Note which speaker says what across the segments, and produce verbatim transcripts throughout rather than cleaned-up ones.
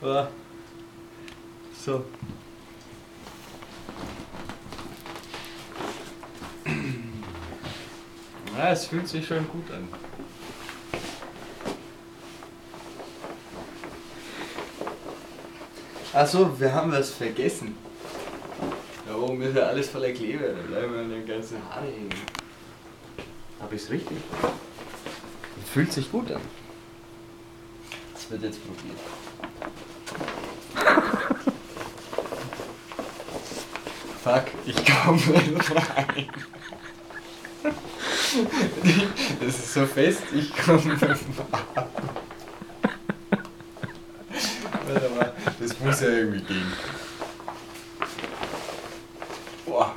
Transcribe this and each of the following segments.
Speaker 1: Ah. So. Ja, es fühlt sich schon gut an. Achso, wir haben was vergessen. Da oben ist ja alles voller Kleber, da bleiben wir an den ganzen Haare hängen. Habe ich's richtig? Es fühlt sich gut an. Das wird jetzt probiert. Fuck, ich komme nicht rein. Das ist so fest, ich komme nicht rein. Warte mal, das muss ja irgendwie gehen. Boah.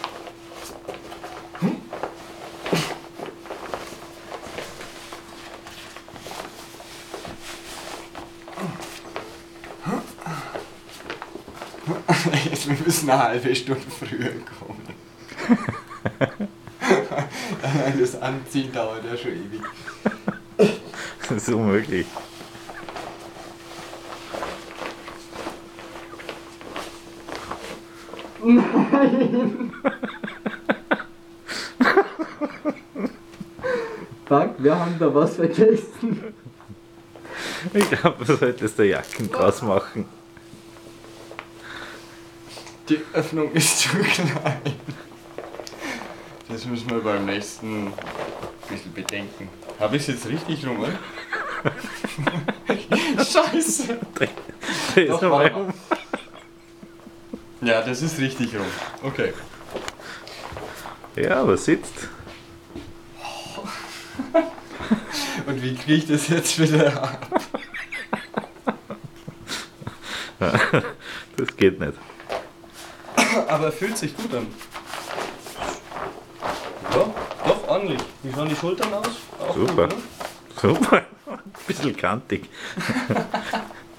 Speaker 1: Jetzt, wir müssen eine halbe Stunde früher kommen. Das Anziehen dauert ja schon ewig.
Speaker 2: Das ist unmöglich.
Speaker 1: Nein! Fuck, wir haben da was vergessen.
Speaker 2: Ich glaube, du solltest da Jacken draus machen.
Speaker 1: Die Öffnung ist zu klein. Das müssen wir beim nächsten ein bisschen bedenken. Habe ich es jetzt richtig rum, oder? Scheiße!
Speaker 2: Dreh es nochmal um.
Speaker 1: Ja, das ist richtig rum. Okay.
Speaker 2: Ja, aber sitzt.
Speaker 1: Und wie kriege ich das jetzt wieder ab?
Speaker 2: Das geht nicht.
Speaker 1: Aber fühlt sich gut an. Ja, doch ordentlich. Wie schauen die Schultern aus? Auch
Speaker 2: Super.
Speaker 1: gut, ne?
Speaker 2: Super. Ein bisschen kantig.